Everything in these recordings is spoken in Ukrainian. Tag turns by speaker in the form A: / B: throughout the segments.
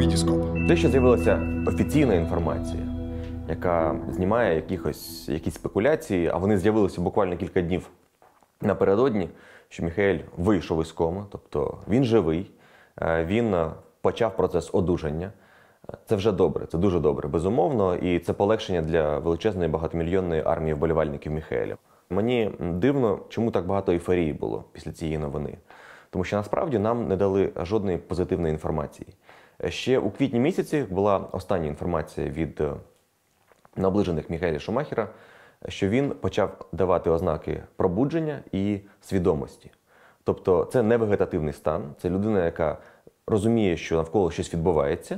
A: Вітіскоп.
B: Те, що з'явилася офіційна інформація, яка знімає якісь спекуляції, а вони з'явилися буквально кілька днів напередодні, що Міхеель вийшов із коми, тобто він живий, він почав процес одужання. Це вже добре, це дуже добре, безумовно, і це полегшення для величезної багатомільйонної армії вболівальників Міхееля. Мені дивно, чому так багато ейфорії було після цієї новини. Тому що насправді нам не дали жодної позитивної інформації. Ще у квітні місяці була остання інформація від наближених Міхееля Шумахера, що він почав давати ознаки пробудження і свідомості. Тобто це не вегетативний стан, це людина, яка розуміє, що навколо щось відбувається,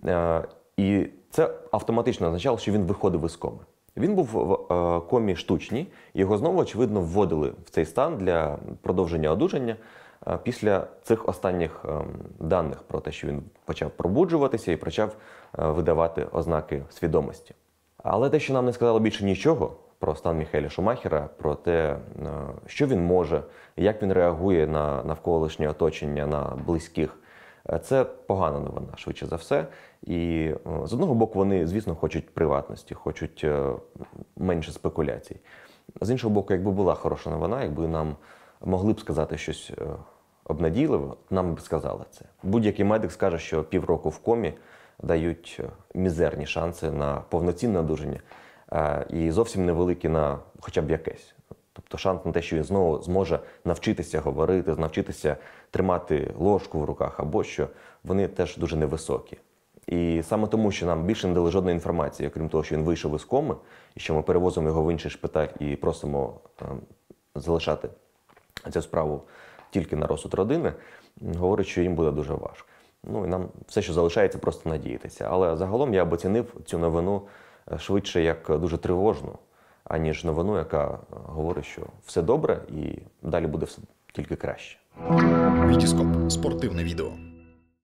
B: і це автоматично означало, що він виходив із коми. Він був в комі штучній, і його знову, очевидно, вводили в цей стан для продовження одужання після цих останніх даних про те, що він почав пробуджуватися і почав видавати ознаки свідомості. Але те, що нам не сказало більше нічого про стан Міхееля Шумахера, про те, що він може, як він реагує на навколишнє оточення, на близьких, це погана новина, швидше за все. І з одного боку вони, звісно, хочуть приватності, хочуть менше спекуляцій. З іншого боку, якби була хороша новина, якби нам могли б сказати щось обнадійливе, нам б сказали це. Будь-який медик скаже, що півроку в комі дають мізерні шанси на повноцінне одужання і зовсім невеликі на хоча б якесь. Тобто шанс на те, що він знову зможе навчитися говорити, навчитися тримати ложку в руках або що, вони теж дуже невисокі. І саме тому, що нам більше не дали жодної інформації, окрім того, що він вийшов із коми, і що ми перевозимо його в інший шпиталь і просимо залишати цю справу тільки на розсуд родини, говорить, що їм буде дуже важко. Ну і нам все, що залишається, просто надіятися. Але загалом я б оцінив цю новину швидше як дуже тривожну, аніж новину, яка говорить, що все добре і далі буде все тільки краще.
A: Вітіскоп. Спортивне відео.